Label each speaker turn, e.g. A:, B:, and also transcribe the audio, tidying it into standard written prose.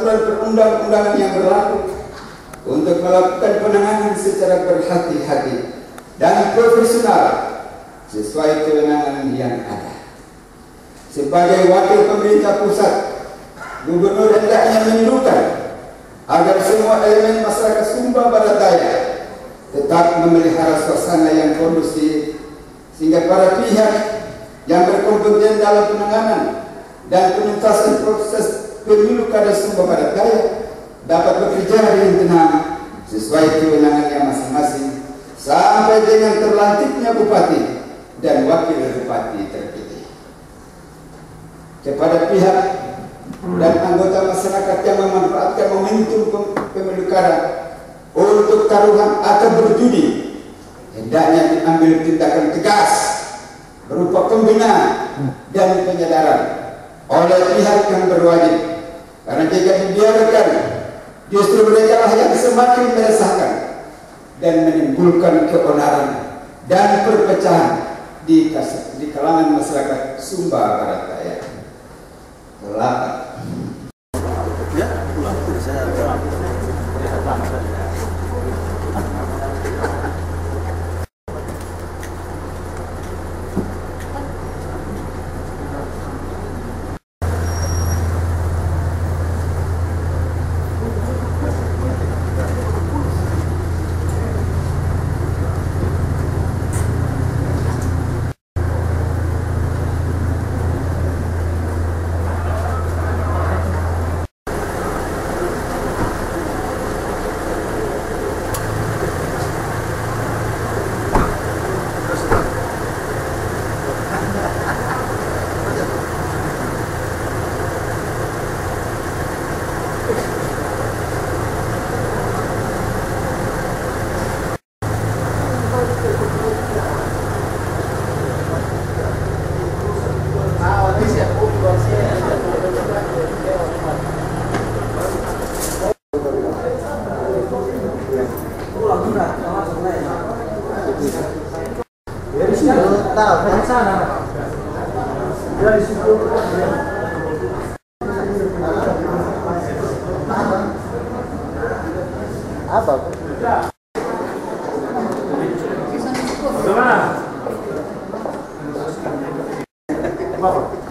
A: perundang-undangan yang berlaku untuk melakukan penanganan secara berhati-hati dan profesional sesuai kewenangan yang ada. Sebagai wakil pemerintah pusat, Gubernur hendaknya menyerukan agar semua elemen masyarakat Sumba Barat Daya tetap memelihara suasana yang kondusif, sehingga para pihak yang berkompeten dalam penanganan dan penuntasan proses pemilu kada Sumba Barat Daya dapat bekerja dengan tenang sesuai kewenangannya masing-masing sampai dengan terlantiknya bupati dan wakil bupati terpilih. Kepada pihak dan anggota masyarakat yang memanfaatkan momentum pemilu kada untuk taruhan atau berjudi, hendaknya diambil tindakan tegas berupa pembinaan dan penyadaran oleh pihak yang berwajib, karena jika dibiarkan justru mereka lah yang semakin meresahkan dan menimbulkan keonaran dan perpecahan di kalangan masyarakat Sumba Barat Daya.
B: Ya, pulang. Saya tahu dari sana. Dari situ. Apa? Gimana?